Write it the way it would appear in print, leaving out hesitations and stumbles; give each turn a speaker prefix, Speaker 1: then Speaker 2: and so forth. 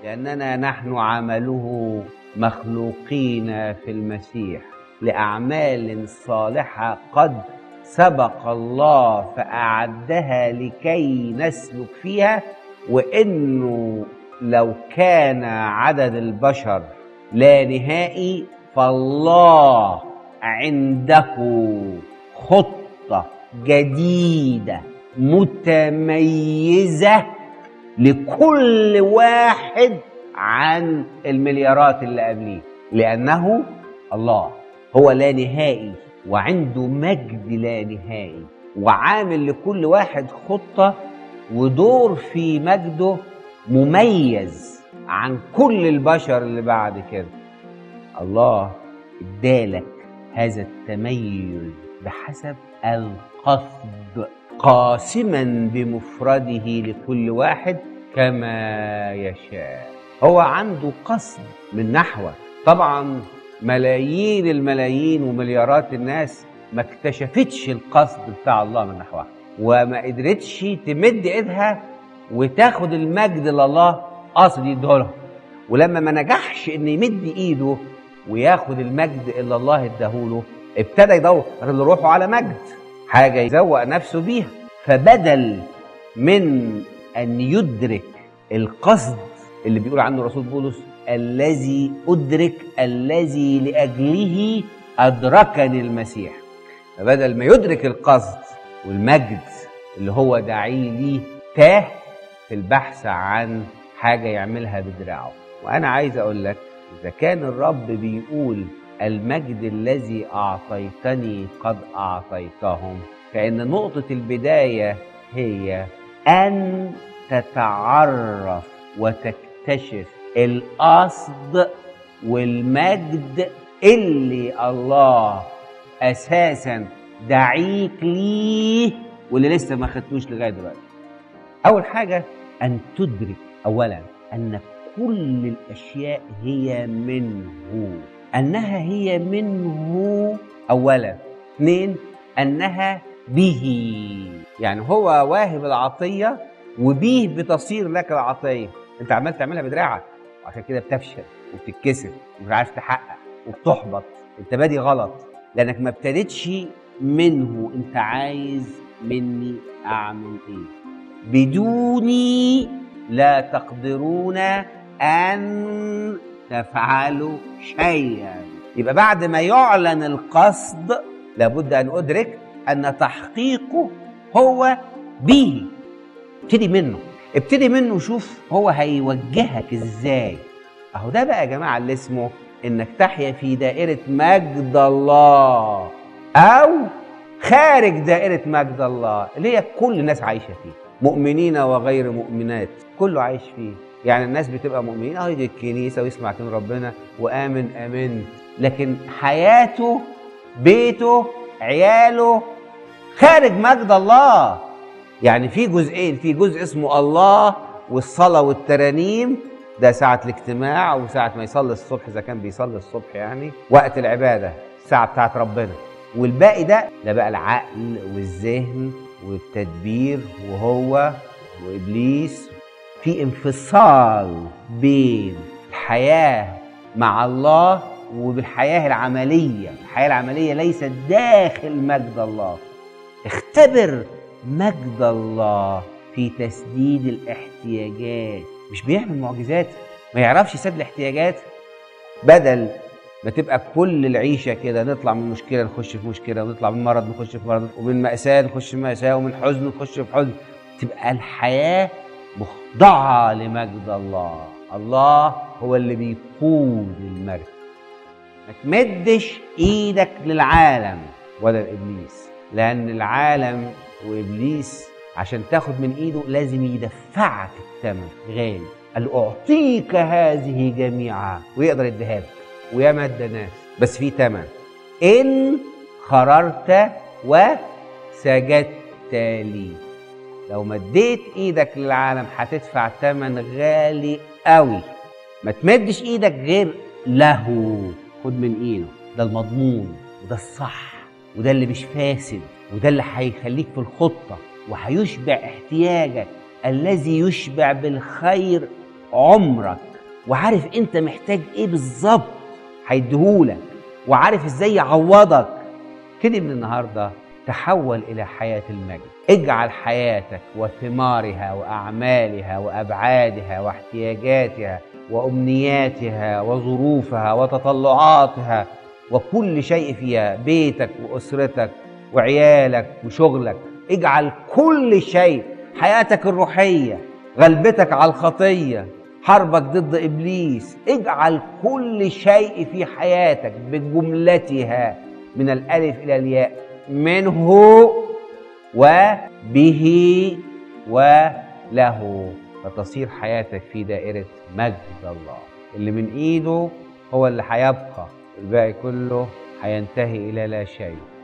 Speaker 1: لأننا نحن عمله مخلوقين في المسيح لأعمال صالحة قد سبق الله فأعدها لكي نسلك فيها. وإنه لو كان عدد البشر لا نهائي فالله عنده خطة جديدة متميزة لكل واحد عن المليارات اللي قبليه، لأنه الله هو لا نهائي وعنده مجد لا نهائي، وعامل لكل واحد خطة ودور في مجده مميز عن كل البشر اللي بعد كده. الله ادالك هذا التميز بحسب القصد، قاسما بمفرده لكل واحد كما يشاء. هو عنده قصد من نحوك. طبعا ملايين الملايين ومليارات الناس ما اكتشفتش القصد بتاع الله من نحوها، وما قدرتش تمد ايدها وتاخد المجد اللي الله قصد يديهولها. ولما ما نجحش ان يمد ايده وياخد المجد اللي الله اداهوله، ابتدى يدور روحه على مجد، حاجه يزوق نفسه بيها. فبدل من ان يدرك القصد اللي بيقول عنه رسول بولس الذي أدرك الذي لأجله أدركني المسيح، فبدل ما يدرك القصد والمجد اللي هو داعي ليه تاه في البحث عن حاجة يعملها بدراعه. وأنا عايز أقول لك، إذا كان الرب بيقول المجد الذي أعطيتني قد أعطيتهم، فإن نقطة البداية هي أن تتعرف وتكتشف القصد والمجد اللي الله أساساً دعيك ليه واللي لسه ما خدتوش لغاية دلوقتي. أول حاجة أن تدرك أولاً أن كل الأشياء هي منه، أنها هي منه أولاً. اثنين، أنها به، يعني هو واهب العطية وبيه بتصير لك العطية. أنت عمال تعملها بدراعك، عشان كده بتفشل وبتتكسر ومش عارف تحقق وبتحبط. أنت بادي غلط لأنك ما ابتدتش منه. أنت عايز مني أعمل إيه؟ بدوني لا تقدرون أن تفعلوا شيئا. يبقى بعد ما يعلن القصد لابد أن أدرك أن تحقيقه هو به. ابتدي منه شوف هو هيوجهك ازاي. اهو ده بقى يا جماعة اللي اسمه انك تحيا في دائرة مجد الله او خارج دائرة مجد الله اللي هي كل الناس عايشة فيه، مؤمنين وغير مؤمنات، كله عايش فيه. يعني الناس بتبقى مؤمنين يجي الكنيسة ويسمع كلام ربنا وآمن، لكن حياته بيته عياله خارج مجد الله. يعني في جزئين، في جزء اسمه الله والصلاة والترانيم، ده ساعة الاجتماع وساعة ما يصلي الصبح إذا كان بيصلي الصبح، يعني وقت العبادة الساعة بتاعت ربنا. والباقي ده بقى العقل والذهن والتدبير وهو وإبليس. في انفصال بين الحياة مع الله وبالحياة العملية. الحياة العملية ليست داخل مجد الله. اختبر مجد الله في تسديد الاحتياجات. مش بيعمل معجزات، ما يعرفش يسد الاحتياجات. بدل ما تبقى كل العيشة كده نطلع من مشكلة نخش في مشكلة، ونطلع من مرض نخش في مرض، ومن مأساة نخش في مأساة، ومن حزن نخش في حزن. تبقى الحياة مخضعة لمجد الله. الله هو اللي بيقود المركب. ما تمدش ايدك للعالم ولا لإبليس، لأن العالم وإبليس عشان تاخد من إيده لازم يدفعك الثمن غالي. قال أعطيك هذه جميعا، ويقدر يديها لك وياما ادى ناس، بس في ثمن. إن خررت وسجدت لي. لو مديت إيدك للعالم هتدفع ثمن غالي قوي. ما تمدش إيدك غير له، خد من إيده. ده المضمون وده الصح وده اللي مش فاسد وده اللي هيخليك في الخطة وهيشبع احتياجك الذي يشبع بالخير عمرك. وعارف انت محتاج ايه بالظبط هيديهولك، وعارف ازاي يعوضك. كده من النهارده تحول الى حياه المجد. اجعل حياتك وثمارها واعمالها وابعادها واحتياجاتها وامنياتها وظروفها وتطلعاتها وكل شيء فيها، بيتك واسرتك وعيالك وشغلك، اجعل كل شيء، حياتك الروحيه، غلبتك على الخطيه، حربك ضد ابليس، اجعل كل شيء في حياتك بجملتها من الالف الى الياء منه وبه وله، فتصير حياتك في دائرة مجد الله. اللي من ايده هو اللي هيبقى، الباقي كله هينتهي الى لا شيء.